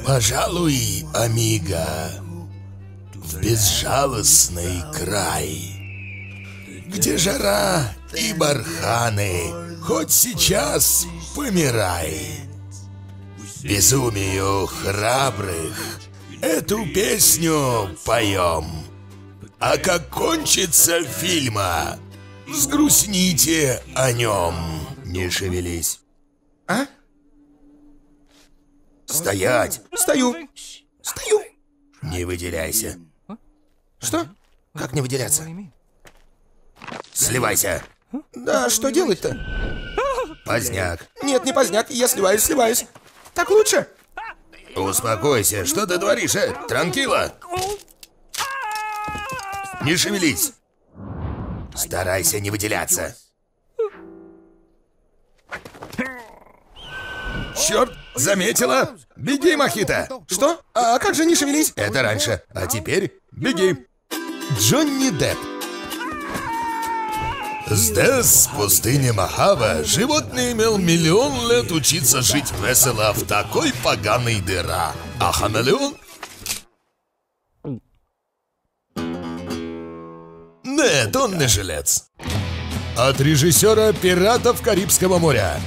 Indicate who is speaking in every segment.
Speaker 1: Пожалуй, амиго, в безжалостный край, где жара и барханы, хоть сейчас помирай. Безумию храбрых эту песню поем. А как кончится фильма, сгрустните о нем. Не шевелись.
Speaker 2: А?
Speaker 1: Стоять!
Speaker 2: Стою. Стою.
Speaker 1: Не выделяйся.
Speaker 2: Что? Как не выделяться?
Speaker 1: Сливайся.
Speaker 2: Да, что делать-то?
Speaker 1: Поздняк.
Speaker 2: Нет, не поздняк, я сливаюсь. Так лучше?
Speaker 1: Успокойся, что ты творишь, Транкила? Не шевелись. Старайся не выделяться. Черт, заметила? Беги, Мохито.
Speaker 2: Что? А как же не шевелись?
Speaker 1: Это раньше, а теперь беги. Джонни Депп. Здесь, в пустыне Мохаве, животный имел миллион лет учиться жить весело в такой поганой дыра. А хамелеон? Нет, он не жилец. От режиссера «Пиратов Карибского моря».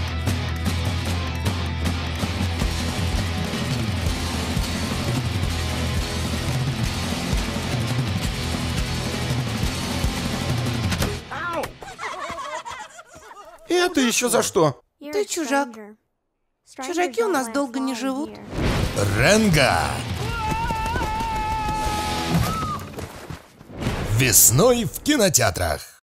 Speaker 2: Это еще за что?
Speaker 3: Ты чужак. Чужаки у нас долго не живут.
Speaker 1: Ренга. Весной в кинотеатрах.